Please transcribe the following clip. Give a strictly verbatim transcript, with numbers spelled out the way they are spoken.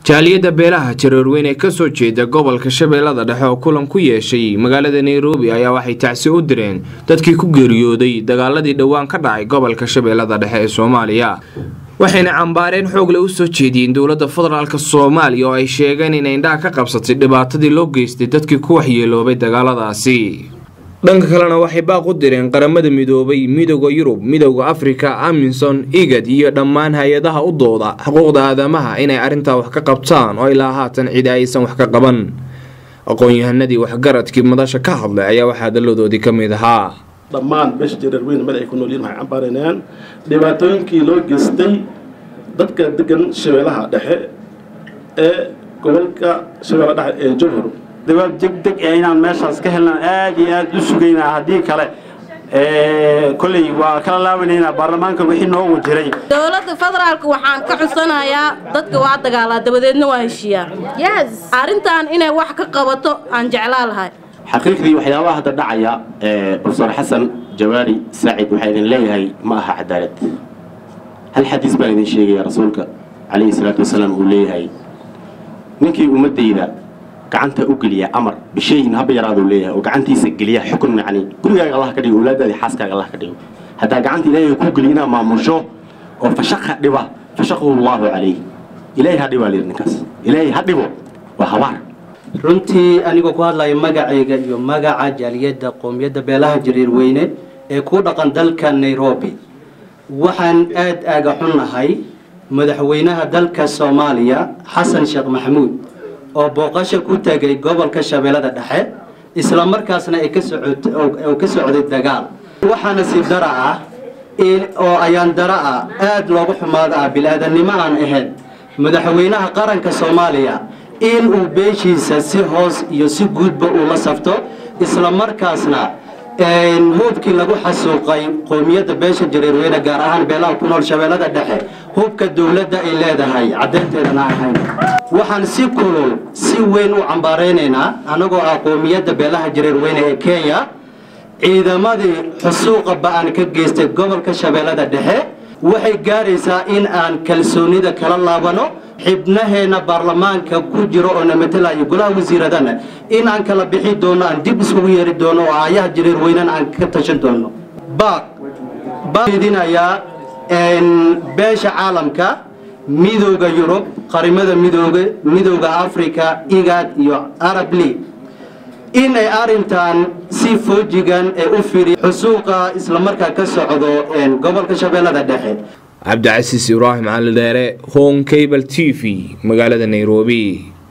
jaaliyada beelaha Jareerweyne ee ka soo jeeda gobolka Shabeellada Dhexe oo kulan ku yeeshay magaalada Nairobi ayaa waxay tacsi u direen dadkii ku geeriyooday dagaaladii dhawaan ka dhacay gobolka Shabeellada Dhexe ee Soomaaliya waxayna cambaareen xoog leh u soo jeediyeen dawladda federaalka Soomaaliya oo ay sheegeen in indhaha ka qabsatay dhibaatadii loo geystay dadkii ku waxyeeloobay dagaaladaasi dhanka kalena waxay baaq u direen qaramada midoobay midowga Yurub midowga Afrika Amisom igad iyo dhammaan hay'adaha u dooda xuquuqda aadamaha inay arinta wax ka qabtaan oo ilaa haatan cid aysan wax ka qaban aqoon-yahanadii waxgaradkii madasha ka hadlay ayaa waxa daladoodii kamid ahaa dhammaan beesha Jareerweyne meel ay ku nool yihiin waxay cambaareen dhibaatooyinkii loo geystay dadka degan Shabeellaha Dhexe ee gobolka Shabeellaha Dhexe ee Jowhar دباب دق دق إنان ماشاء سكهلنا آجي آج لسوقينا هدي كله كلي وكلا لاونينا برلمان كوحين هو وجري. دولة الفدرال كوحان كحصنا يا ضد قواعد قالة دبدين وهالشيء. يس. عرنتان إنه واحد قبضته عن جعلالها. حقيقي وحياة واحدة دعية أستاذ حسن جواري سعيد وحيد الله هي معها عدالة. هل حديث بين شيء يا رسولك عليه الصلاة والسلام يقول لي هاي. نكى أمتي إذا gacanta u galiya amar bishayn haba yaraado leeyahay oo gacantiisa galiya xukun macni guriga Allah ka dhigo walaadada xaaskaaga Allah ka dhigo hada gacanta Ilaahay ku galina maamusho oo fashaqa dhiba fashaqu Allah alayhi Ilaahay hadiba leerninkaas Ilaahay hadibo waa habar runtii anigu ku hadlayo magacayga iyo magaca jaaliyada qoomiyada beelaha Jareerweyne ee ku dhaqan dalka Nairobi waxaan aad aaga xunahay madaxweynaha dalka Soomaaliya Xasan Sheekh Maxamuud oo booqasho ku tagay gobolka Shabeellada Dhexe isla markaasna ay ka socod oo ka socday dagaal waxaana si dara ah in oo ayaan dara ah aad loogu xumaada bilaadanimo aan ahayn madaxweynaha qaranka Soomaaliya in uu beeshiisa si hoos iyo si guudba u la safto isla markaasna een hubkii lagu xasuuqay qoomiyada beesha Jareerweyne gaar ahaan beelaha ku nool Shabeellada Dhexe hubka dawladda ay leedahay cadeynteedana ahayn waxaan si kulul si weyn u cambaareynaa anagoo ah qoomiyada beelaha Jareerweyne ee Kenya ciidamadii xusuuqa baan ka geystay gobolka Shabeellada Dhexe waxay gaaraysaa in aan kalsoonida kala laabano xibnaheena baarlamaanka ku jiro oo namatalayo golaha wasiiradana in aan kala bixi doono aan dib isugu yeeri doono oo ayaha Jareerweyne aan ka tashan doono baaq baadinaya in beesha caalamka midowga Yurub qaramada midowga midowga Afrika igad iyo Arab League in ay arintan si foojigan ee u firi xusuuqa isla markaa ka socdo in gobolka Shabeellada Dhexe عبد العزيز إبراهيم على داره هون كيبل تي في مقالة نيروبي.